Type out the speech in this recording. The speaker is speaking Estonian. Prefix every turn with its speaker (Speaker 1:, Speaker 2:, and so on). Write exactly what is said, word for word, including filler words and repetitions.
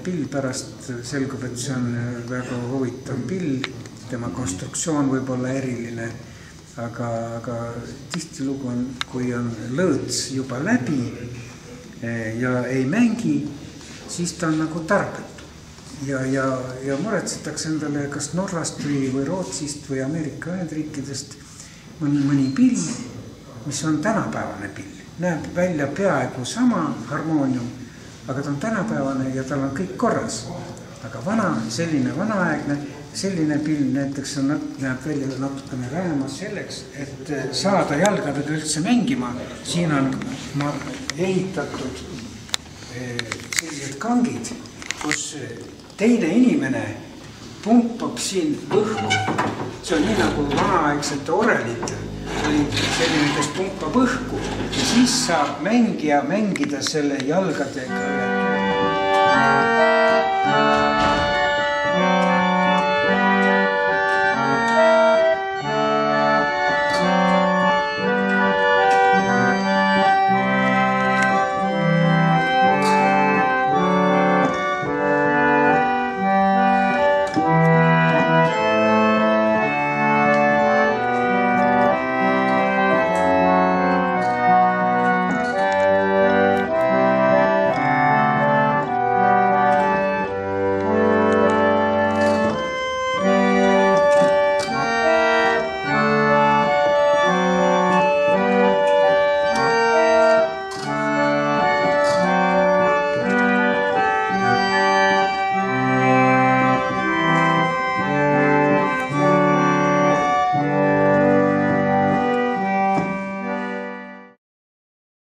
Speaker 1: pill, pärast selgub, et see on väga huvitav pill, tema konstruktsioon võib olla eriline, aga, aga tihtilugu on, kui on lõõts juba läbi ja ei mängi, siis ta on nagu tarbetu. Ja, ja, ja muretsetakse endale kas Norrast või, või Rootsist või Ameerika Ühendriikidest mõni, mõni pill, mis on tänapäevane pill. Näeb välja peaaegu sama harmoonium, aga ta on tänapäevane ja tal on kõik korras. Aga vana, selline vanaaegne, selline pill näiteks on, näeb välja natukene räämas selleks, et saada jalgadega üldse mängima. Siin on ehitatud sellised kangid, kus teine inimene pumpab siin õhku. See on nii nagu vanaaegsete orelite. Oli selline, kes pumpab õhku ja siis saab mängija mängida selle jalgadega.